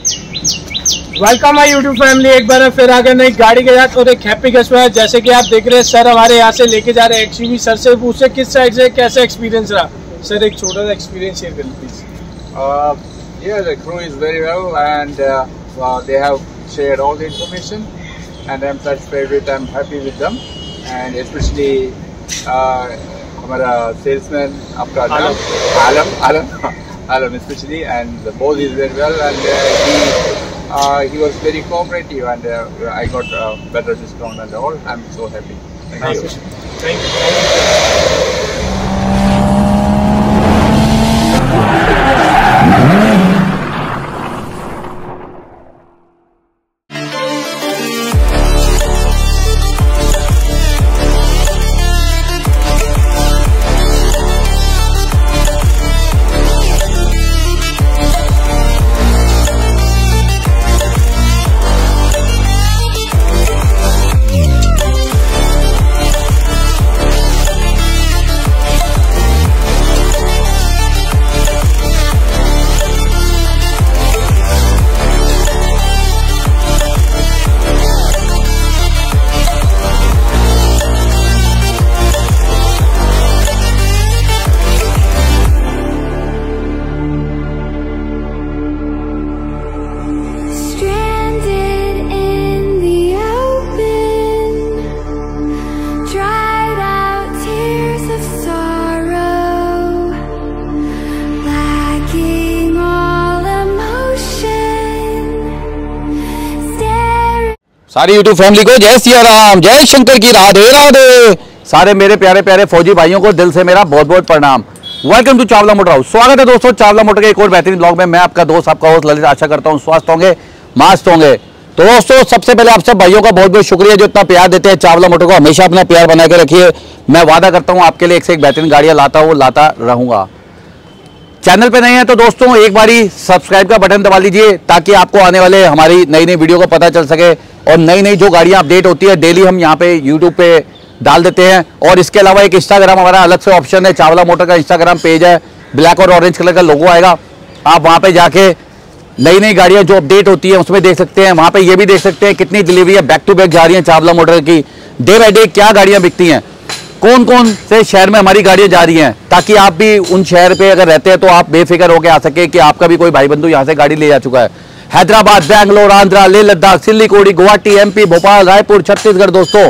Welcome my YouTube family, एक बार फिर आ गए नई गाड़ी के साथ और एक हैप्पी कस्टमर। जैसे कि आप देख रहे हैं सर हमारे यहाँ से लेके जा रहे हैं एक्सयूवी। सर से पूछे किस साइड से कैसा एक्सपीरियंस रहा। सर एक छोटा सा एक्सपीरियंस शेयर करें please. Yeah, the crew is very well and they have shared all the information and I'm satisfied with, I'm happy with them and especially हमारा salesman आपका Alam especially, and the boss is very well and he was very cooperative and I got better discount and all. I'm so happy. Thank you. Thank you. सारी YouTube family को जय सिया राम, जय शंकर की राधे राधे। सारे मेरे प्यारे प्यारे फौजी भाइयों को दिल से मेरा बहुत बहुत प्रणाम। Welcome to Chawla motor house. स्वागत है दोस्तों चावला मोटर के एक और बेहतरीन ब्लॉग में। मैं आपका दोस्त, आपका होस्ट ललित। आशा करता हूँ स्वस्थ होंगे, मस्त होंगे। तो दोस्तों सबसे पहले आप सब भाइयों का बहुत बहुत शुक्रिया जो इतना प्यार देते हैं चावला मोटर को। हमेशा अपना प्यार बना के रखिए। मैं वादा करता हूँ आपके लिए एक से एक बेहतरीन गाड़ियाँ लाता रहूंगा। चैनल पे नए हैं तो दोस्तों एक बारी सब्सक्राइब का बटन दबा लीजिए ताकि आपको आने वाले हमारी नई नई वीडियो का पता चल सके और नई नई जो गाड़ियां अपडेट होती है डेली हम यहाँ पे यूट्यूब पे डाल देते हैं। और इसके अलावा एक इंस्टाग्राम हमारा अलग से ऑप्शन है, चावला मोटर का इंस्टाग्राम पेज है, ब्लैक और ऑरेंज कलर का लोगो आएगा। आप वहाँ पे जाके नई नई गाड़ियाँ जो अपडेट होती है उसमें देख सकते हैं। वहाँ पे ये भी देख सकते हैं कितनी डिलीवरी है बैक टू बैक जा रही है चावला मोटर की। डे बाई डे क्या गाड़ियाँ बिकती हैं, कौन कौन से शहर में हमारी गाड़ियां जा रही हैं, ताकि आप भी उन शहर पे अगर रहते हैं तो आप बेफिक्र होकर आ सके कि आपका भी कोई भाई बंधु यहाँ से गाड़ी ले जा चुका है। हैदराबाद, बैंगलोर, आंध्रा, लेह लद्दाख, सिल्लीकोड़ी, गुवाहाटी, एमपी, भोपाल, रायपुर, छत्तीसगढ़ दोस्तों,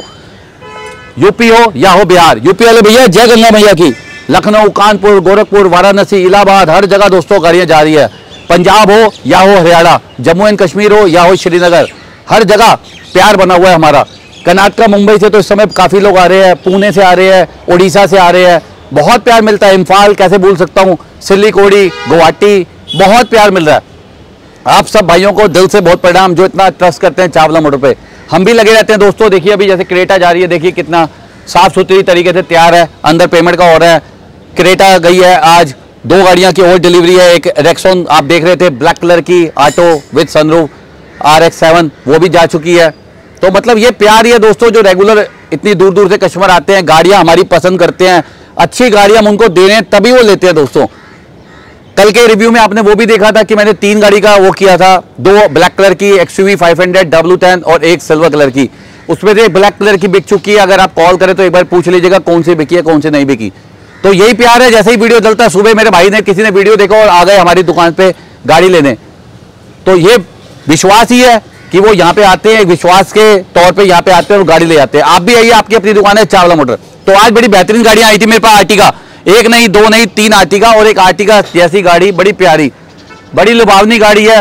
यूपी हो या हो बिहार, यूपी वाले भैया जय गंगा मैया की। लखनऊ, कानपुर, गोरखपुर, वाराणसी, इलाहाबाद, हर जगह दोस्तों गाड़ियां जा रही है। पंजाब हो या हो हरियाणा, जम्मू एंड कश्मीर हो या हो श्रीनगर, हर जगह प्यार बना हुआ है हमारा। कर्नाटक, मुंबई से तो इस समय काफ़ी लोग आ रहे हैं, पुणे से आ रहे हैं, उड़ीसा से आ रहे हैं, बहुत प्यार मिलता है। इम्फाल कैसे भूल सकता हूँ, सिल्लीकोड़ी, गुवाहाटी, बहुत प्यार मिल रहा है। आप सब भाइयों को दिल से बहुत प्रणाम जो इतना ट्रस्ट करते हैं चावला मोटर पे। हम भी लगे रहते हैं दोस्तों। देखिए अभी जैसे क्रेटा जा रही है, देखिए कितना साफ सुथरी तरीके से तैयार है, अंदर पेमेंट का हो रहा है। क्रेटा गई है आज, 2 गाड़ियाँ की और डिलीवरी है। एक रेक्सॉन आप देख रहे थे ब्लैक कलर की ऑटो विद सनरूफ RX-7, वो भी जा चुकी है। तो मतलब ये प्यार ही है दोस्तों जो रेगुलर इतनी दूर दूर से कस्टमर आते हैं, गाड़ियां हमारी पसंद करते हैं, अच्छी गाड़ियां हम उनको दे रहे हैं तभी वो लेते हैं दोस्तों। कल के रिव्यू में आपने वो भी देखा था कि मैंने 3 गाड़ी का वो किया था, 2 ब्लैक कलर की XUV 500 W10 और 1 सिल्वर कलर की। उसमें से ब्लैक कलर की बिक चुकी है। अगर आप कॉल करें तो एक बार पूछ लीजिएगा कौन सी बिकी है कौन सी नहीं बिकी। तो यही प्यार है। जैसे ही वीडियो डलता है, सुबह मेरे भाई ने किसी ने वीडियो देखा और आ गए हमारी दुकान पे गाड़ी लेने, तो ये विश्वास ही है कि वो यहाँ पे आते हैं, विश्वास के तौर पे यहाँ पे आते हैं और गाड़ी ले जाते हैं। आप भी आइए, आपकी अपनी दुकान है चावला मोटर। तो आज बड़ी बेहतरीन गाड़ियां आई थी मेरे पास। आर्टिगा, एक नहीं 2 नहीं 3 आर्टिगा और एक आर्टिगा जैसी गाड़ी, बड़ी प्यारी बड़ी लुभावनी गाड़ी है।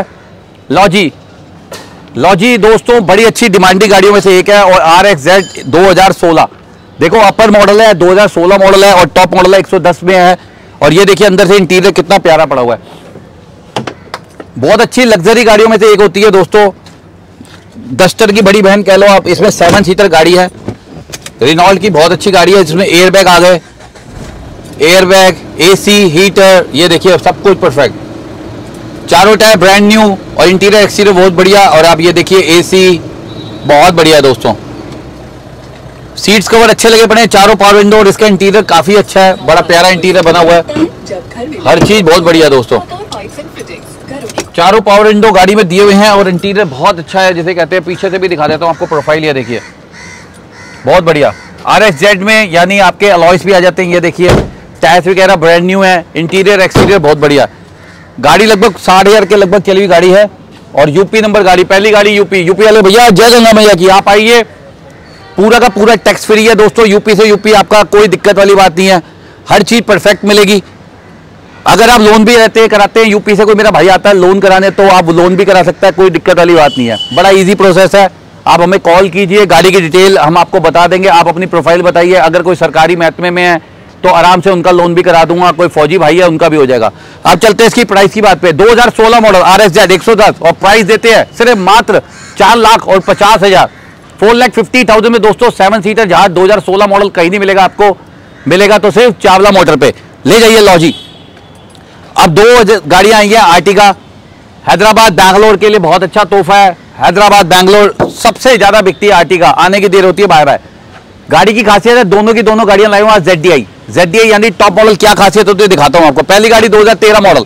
लॉजी दोस्तों बड़ी अच्छी डिमांडिंग गाड़ियों में से एक है। और RXZ 2016 देखो, अपर मॉडल है, 2016 मॉडल है और टॉप मॉडल है, 110 में है। और ये देखिए अंदर से इंटीरियर कितना प्यारा पड़ा हुआ है। बहुत अच्छी लग्जरी गाड़ियों में से एक होती है दोस्तों। डस्टर की बड़ी बहन कह लो आप। इसमें 7 सीटर गाड़ी है, रेनॉल्ट की बहुत अच्छी गाड़ी है। इसमें एयरबैग आ गए, एयरबैग, AC, हीटर, ये देखिए सब कुछ परफेक्ट। चारों टायर ब्रांड न्यू और इंटीरियर एक्सटीरियर बहुत बढ़िया। और आप ये देखिए AC बहुत बढ़िया दोस्तों। सीट्स कवर अच्छे लगे पड़े हैं, चारों पावर विंडो और इसका इंटीरियर काफी अच्छा है, बड़ा प्यारा इंटीरियर बना हुआ है, हर चीज बहुत बढ़िया दोस्तों। चारों पावर विंडो गाड़ी में दिए हुए हैं और इंटीरियर बहुत अच्छा है, जिसे कहते हैं। पीछे से भी दिखा देता हूँ आपको प्रोफाइल, ये देखिए बहुत बढ़िया। RXZ में यानी आपके अलॉयस भी आ जाते हैं। ये देखिए टायर्स वगैरह ब्रांड न्यू है, इंटीरियर एक्सटीरियर बहुत बढ़िया। गाड़ी लगभग 60,000 के लगभग चली हुई गाड़ी है और यूपी नंबर गाड़ी, पहली गाड़ी यूपी वाले भैया जय गंगा मैया की। आप आइए, पूरा का पूरा टैक्स फ्री है दोस्तों। यूपी से यूपी, आपका कोई दिक्कत वाली बात नहीं है, हर चीज परफेक्ट मिलेगी। अगर आप लोन भी कराते हैं, यूपी से कोई मेरा भाई आता है लोन कराने, तो आप लोन भी करा सकता है, कोई दिक्कत वाली बात नहीं है। बड़ा इजी प्रोसेस है। आप हमें कॉल कीजिए, गाड़ी की डिटेल हम आपको बता देंगे। आप अपनी प्रोफाइल बताइए, अगर कोई सरकारी महकमे में है तो आराम से उनका लोन भी करा दूंगा। कोई फौजी भाई है उनका भी हो जाएगा। आप चलते हैं इसकी प्राइस की बात पे। 2016 मॉडल RXZ 110 और प्राइस देते हैं सिर्फ मात्र 4,50,000, 4,50,000 में दोस्तों। 7 सीटर जहाज 2016 मॉडल कहीं नहीं मिलेगा आपको, मिलेगा तो सिर्फ चावला मोटर पे। ले जाइए लॉजी। अब 2 गाड़ियां आई हैं आर्टिगा। हैदराबाद बैंगलोर के लिए बहुत अच्छा तोहफा है। हैदराबाद बैंगलोर सबसे ज्यादा बिकती है आर्टिगा, आने की देर होती है बाय बाय। गाड़ी की खासियत है, दोनों की दोनों गाड़ियां लाई हूं आज ZDI यानी टॉप मॉडल। क्या खासियत होती है दिखाता हूं आपको। पहली गाड़ी 2013 मॉडल,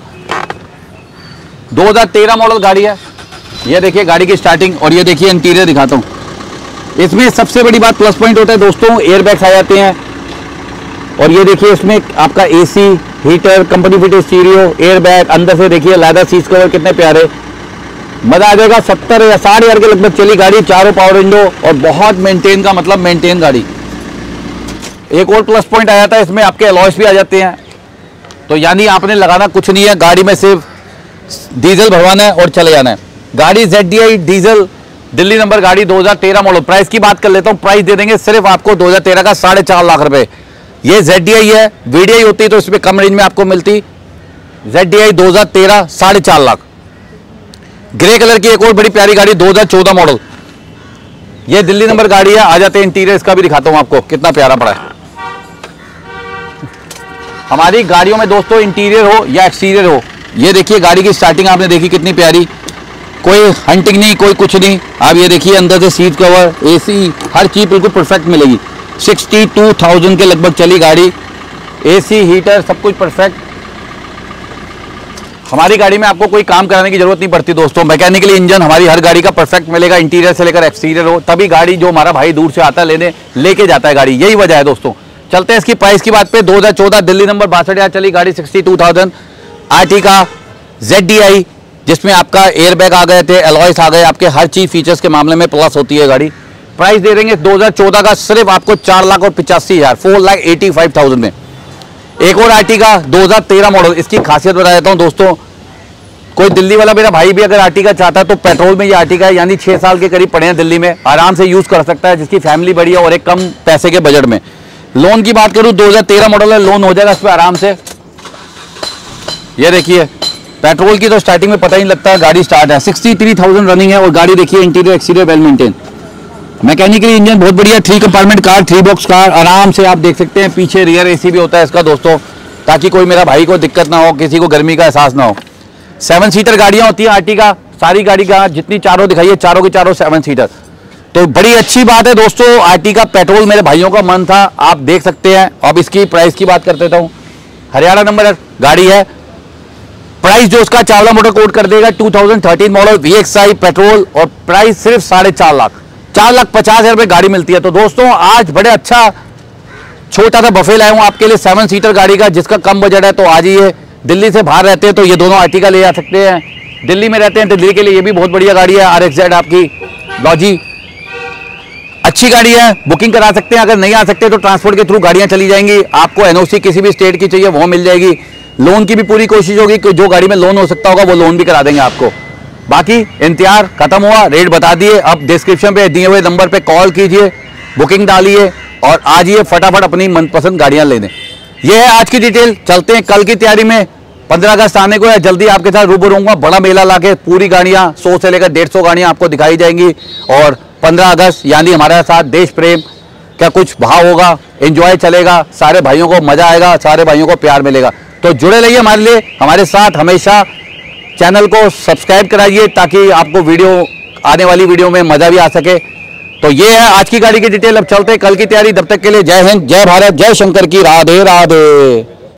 2013 मॉडल गाड़ी है। ये देखिए गाड़ी की स्टार्टिंग और ये देखिए इंटीरियर दिखाता हूं। इसमें सबसे बड़ी बात प्लस पॉइंट होता है दोस्तों, एयर बैग्स आ जाते हैं। और ये देखिए इसमें आपका AC, heater, company fitted stereo, air bag, अंदर से देखिए लेदर सीट कवर कितने प्यारे, मजा आ जाएगा। 70 या 60,000 के लगभग चली गाड़ी, चारों पावर विंडो और बहुत मेंटेन का मतलब मेंटेन गाड़ी। एक और प्लस पॉइंट आ जाता है इसमें, आपके अलॉयस भी आ जाते हैं। तो यानी आपने लगाना कुछ नहीं है, गाड़ी में सिर्फ डीजल भरवाना है और चले जाना है। गाड़ी ZDI डीजल दिल्ली नंबर गाड़ी 2013 मॉडल। प्राइस की बात कर लेता हूं, प्राइस दे देंगे सिर्फ आपको 2013 का 4.5 लाख रुपए। ये ZDI है, VDI होती तो इसमें कम रेंज में आपको मिलती। ZDI 2013 4.5 लाख। ग्रे कलर की एक और बड़ी प्यारी गाड़ी 2014 मॉडल, ये दिल्ली नंबर गाड़ी है। आ जाते हैं इंटीरियर इसका भी दिखाता हूं आपको, कितना प्यारा पड़ा है। हमारी गाड़ियों में दोस्तों इंटीरियर हो या एक्सटीरियर हो, ये देखिए गाड़ी की स्टार्टिंग आपने देखी कितनी प्यारी, कोई हंटिंग नहीं, कोई कुछ नहीं। आप ये देखिए अंदर से सीट कवर, AC, हर चीज बिल्कुल परफेक्ट मिलेगी। 62,000 के लगभग चली गाड़ी, AC, हीटर सब कुछ परफेक्ट। हमारी गाड़ी में आपको कोई काम कराने की जरूरत नहीं पड़ती दोस्तों। मैकेनिकली इंजन हमारी हर गाड़ी का परफेक्ट मिलेगा, इंटीरियर से लेकर एक्सटीरियर हो, तभी गाड़ी जो हमारा भाई दूर से आता है लेने लेके जाता है गाड़ी, यही वजह है दोस्तों। चलते हैं इसकी प्राइस की बात पे। 2014 दिल्ली नंबर 62,000 चली गाड़ी, 62,000 आर्टिगा ZDI, जिसमें आपका एयर बैग आ गए थे, अलॉयस आ गए, आपके हर चीज फीचर्स के मामले में प्लस होती है गाड़ी। प्राइस दे देंगे 2014 का सिर्फ आपको 4,85,000, 4,85,000 में। एक और आर्टिगा 2013 मॉडल, इसकी खासियत बता देता हूं दोस्तों। कोई दिल्ली वाला मेरा भाई भी अगर आर्टिगा चाहता है तो पेट्रोल में ये आर्टिगा है, यानी 6 साल के करीब पड़े हैं दिल्ली में, आराम से यूज कर सकता है, जिसकी फैमिली बड़ी है और एक कम पैसे के बजट में। लोन की बात करूं 2013 मॉडल है, लोन हो जाएगा इस पर आराम से। ये देखिए पेट्रोल की तो स्टार्टिंग में पता ही नहीं लगता, गाड़ी स्टार्ट है। 63,000 रनिंग है और गाड़ी देखिए interior exterior well maintain. Mechanically engine बहुत बढ़िया, 3 कंपार्टमेंट कार, 3 बॉक्स कार, आराम से आप देख सकते हैं। पीछे रियर AC भी होता है इसका दोस्तों, ताकि कोई मेरा भाई को दिक्कत ना हो, किसी को गर्मी का एहसास ना हो। 7 सीटर गाड़ियां होती हैं आर्टिगा, सारी गाड़ी का जितनी चारों दिखाइए, चारों की चारों 7 सीटर। तो बड़ी अच्छी बात है दोस्तों। आर्टिगा पेट्रोल मेरे भाइयों का मन था, आप देख सकते हैं। अब इसकी प्राइस की बात कर देता हूं। हरियाणा नंबर गाड़ी है, प्राइस जो उसका चावला मोटर कोड कर देगा 2013 मॉडल VXI पेट्रोल, और प्राइस सिर्फ 4.5 लाख, 4,50,000 रुपए गाड़ी मिलती है। तो दोस्तों आज बड़े अच्छा छोटा सा बफे लाया हूं आपके लिए 7 सीटर गाड़ी का, जिसका कम बजट है तो आ जाइए। दिल्ली से बाहर रहते हैं तो ये दोनों आर्टिगा ले जा सकते हैं, दिल्ली में रहते हैं तो दिल्ली के लिए ये भी बहुत बढ़िया गाड़ी है। RXZ आपकी लॉजी अच्छी गाड़ी है, बुकिंग करा सकते हैं। अगर नहीं आ सकते तो ट्रांसपोर्ट के थ्रू गाड़ियां चली जाएंगी। आपको NOC किसी भी स्टेट की चाहिए वो मिल जाएगी। लोन की भी पूरी कोशिश होगी कि जो गाड़ी में लोन हो सकता होगा वो लोन भी करा देंगे आपको। बाकी इंतजार खत्म हुआ, रेट बता दिए। अब डिस्क्रिप्शन पे दिए हुए नंबर पे कॉल कीजिए, बुकिंग डालिए और आ जाइए फटाफट अपनी मनपसंद गाड़ियां लेने। ये है आज की डिटेल। चलते हैं कल की तैयारी में। 15 अगस्त आने को है, जल्दी आपके साथ रूबरू होऊंगा। बड़ा मेला लाके पूरी गाड़ियां 100 से लेकर 150 गाड़ियां आपको दिखाई जाएंगी। और 15 अगस्त यानी हमारे साथ देश प्रेम का कुछ भाव होगा, एंजॉय चलेगा, सारे भाइयों को मजा आएगा, सारे भाइयों को प्यार मिलेगा। तो जुड़े रहिए हमारे लिए, हमारे साथ हमेशा। चैनल को सब्सक्राइब कराइए ताकि आपको वीडियो आने वाली वीडियो में मजा भी आ सके। तो ये है आज की गाड़ी की डिटेल। अब चलते हैं कल की तैयारी। तब तक के लिए जय हिंद, जय भारत, जय शंकर की राधे राधे।